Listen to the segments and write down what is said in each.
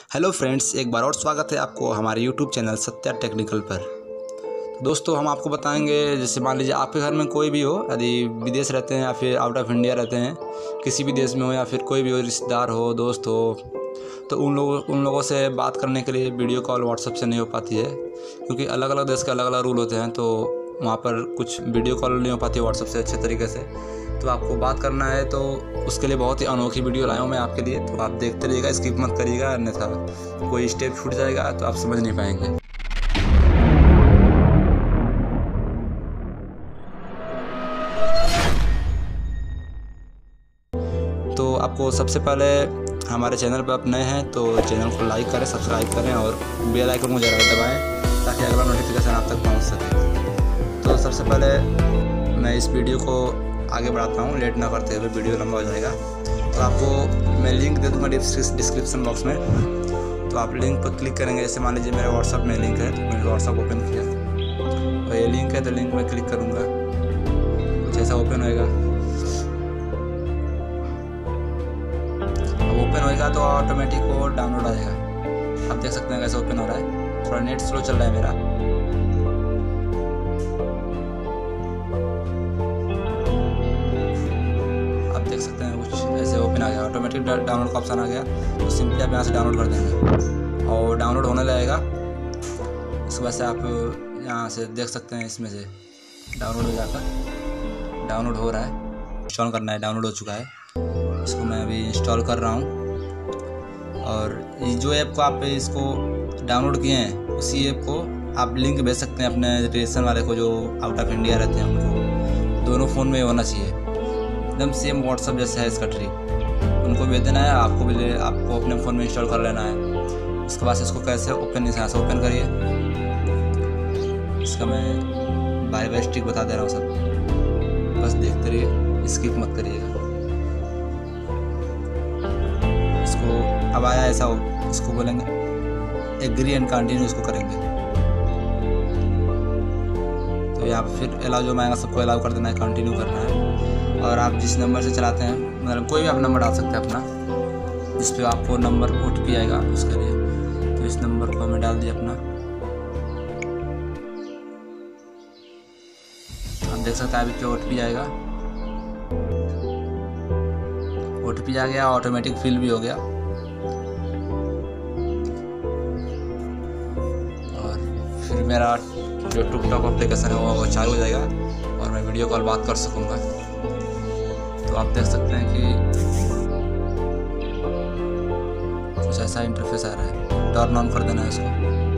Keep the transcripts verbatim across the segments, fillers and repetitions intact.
Hello friends, एक बार और स्वागत है आपको हमारे यूट्यूब चैनल सत्या टेक्निकल पर। दोस्तों, हम आपको बताएंगे, जैसे मान लीजिए आपके घर में कोई भी हो, यदि विदेश रहते हैं या फिर आउट ऑफ इंडिया रहते हैं, किसी भी देश में हो या फिर कोई भी हो, रिश्तेदार हो, दोस्त हो, तो उन लोगों उन लोगों से बात करने के लिए वीडियो कॉल व्हाट्सएप से नहीं हो पाती है, क्योंकि अलग अलग देश के अलग अलग रूल होते हैं। तो वहाँ पर कुछ वीडियो कॉल नहीं हो पाती है व्हाट्सएप से अच्छे तरीके से। तो आपको बात करना है तो उसके लिए बहुत ही अनोखी वीडियो लाया हूँ मैं आपके लिए। तो आप देखते रहिएगा, स्किप मत करिएगा, अन्यथा कोई स्टेप छूट जाएगा तो आप समझ नहीं पाएंगे। तो आपको सबसे पहले हमारे चैनल पर आप नए हैं तो चैनल को लाइक करें, सब्सक्राइब करें और बेल आइकन को ज़रूर दबाएं ताकि अगला नोटिफिकेशन आप तक पहुंच सके। तो सबसे पहले मैं इस वीडियो को आगे बढ़ाता हूँ, लेट ना करते हुए, वीडियो लंबा हो जाएगा। तो आपको मैं लिंक दे दूँगा डिस्क्रिप्शन बॉक्स में, तो आप लिंक पर क्लिक करेंगे। जैसे मान लीजिए मेरे व्हाट्सअप में लिंक है, तो मैंने व्हाट्सअप ओपन किया और ये लिंक है, तो लिंक में क्लिक करूँगा, कुछ ऐसा ओपन होएगा। अब ओपन होएगा तो ऑटोमेटिक वो डाउनलोड आ जाएगा। आप देख सकते हैं कैसे ओपन हो रहा है। थोड़ा नेट स्लो चल रहा है मेरा। देख सकते हैं कुछ ऐसे ओपन आ गया, ऑटोमेटिक डाउनलोड का ऑप्शन आ गया। तो सिंपली आप यहाँ से डाउनलोड कर देंगे और डाउनलोड होने लगेगा। इसके बाद से आप यहाँ से देख सकते हैं, इसमें से डाउनलोड हो जाकर डाउनलोड हो रहा है। इंस्टॉल करना है, डाउनलोड हो चुका है, इसको मैं अभी इंस्टॉल कर रहा हूँ। और जो ऐप को आप इसको डाउनलोड किए हैं, उसी ऐप को आप लिंक भेज सकते हैं अपने रिलेशन वाले को जो आउट ऑफ इंडिया रहते हैं उनको। दोनों फ़ोन में होना चाहिए, एकदम सेम व्हाट्सअप जैसा है इसका ट्रिक। उनको भेज देना है, आपको भी ले आपको अपने फ़ोन में इंस्टॉल कर लेना है। उसके बाद इसको कैसे ओपन, यहाँ से ओपन करिए। इसका मैं बाय बाय स्टिक बता दे रहा हूँ सब, बस देखते रहिए, स्किप मत करिएगा। इसको अब आया ऐसा हो, इसको बोलेंगे एग्री एंड कंटिन्यू, इसको करेंगे तो यहाँ पर फिर अलाउ जो मांगेगा सबको अलाउ कर देना है, कंटिन्यू करना है। और आप जिस नंबर से चलाते हैं, मतलब कोई भी आप नंबर डाल सकते हैं अपना, जिस पे आपको नंबर ओ टी पी आएगा उसके लिए। तो इस नंबर को हमें डाल दिया अपना। आप देख सकते हैं अभी क्या ओ टी पी आएगा। ओ टी पी आ गया, ऑटोमेटिक फिल भी हो गया। और फिर मेरा जो टिकटॉक एप्लीकेशन है वो चालू हो जाएगा और मैं वीडियो कॉल बात कर सकूँगा। तो आप देख सकते हैं कि कुछ ऐसा इंटरफेस आ रहा है। टर्न ऑन कर देना है, इसको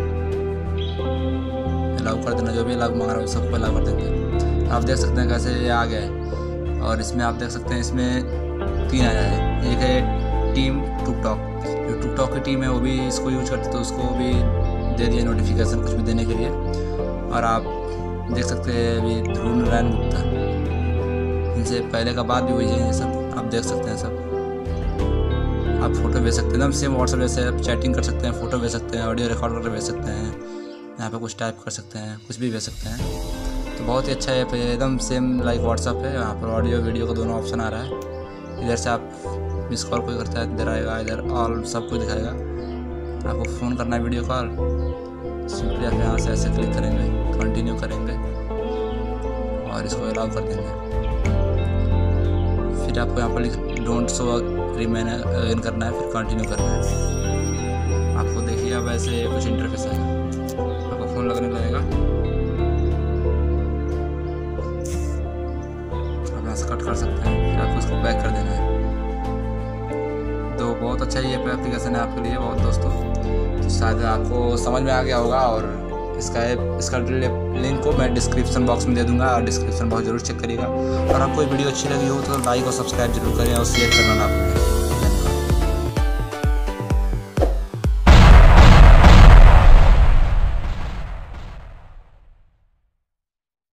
अलाउ कर देना, जो भी अलाउ मांग रहा है सबको अलाउ कर देंगे। आप देख सकते हैं कैसे ये आ गया है। और इसमें आप देख सकते हैं इसमें तीन आया है। एक है टीम टिकटॉक, जो टिकटॉक की टीम है वो भी इसको यूज करती है, तो उसको भी दे दिया नोटिफिकेशन कुछ भी देने के लिए। और आप देख सकते हैं अभी ध्रुव नारायण गुप्ता, इनसे पहले का बात भी हुई है, ये सब आप देख सकते हैं। सब आप फ़ोटो भेज सकते हैं, एकदम सेम व्हाट्सएप जैसे आप चैटिंग कर सकते हैं, फ़ोटो भेज सकते हैं, ऑडियो रिकॉर्ड करके भेज सकते हैं, यहाँ पे कुछ टाइप कर सकते हैं, कुछ भी भेज सकते हैं। तो बहुत ही अच्छा ऐप है, एकदम सेम लाइक व्हाट्सएप है। यहाँ पर ऑडियो वीडियो का दोनों ऑप्शन आ रहा है। इधर से आप मिस कॉल कोई करता है, इधर आएगा, इधर ऑल सब कुछ दिखाएगा। आपको फ़ोन करना है वीडियो कॉल, सिंपली आप यहाँ से ऐसे क्लिक करेंगे, कंटिन्यू करेंगे और इसको अलाउ कर देंगे। फिर आपको यहाँ पर लिख डोंट शो रिमेन अगेन करना है, फिर कंटिन्यू करना है। आपको देखिए अब ऐसे कुछ इंटरफेस आएगा, आपको फ़ोन लगने लगेगा। आप यहाँ से कट कर सकते हैं, फिर आपको इसको बैक कर देना है। तो बहुत अच्छा ये एप्लीकेशन है आपके लिए बहुत दोस्तों। तो शायद आपको समझ में आ गया होगा। और इसका ऐप इसका लिंक को मैं डिस्क्रिप्शन बॉक्स में दे दूंगा और डिस्क्रिप्शन बॉक्स जरूर चेक करिएगा। और आपको वीडियो अच्छी लगी हो तो लाइक और सब्सक्राइब जरूर करें और शेयर करना ना भूलें।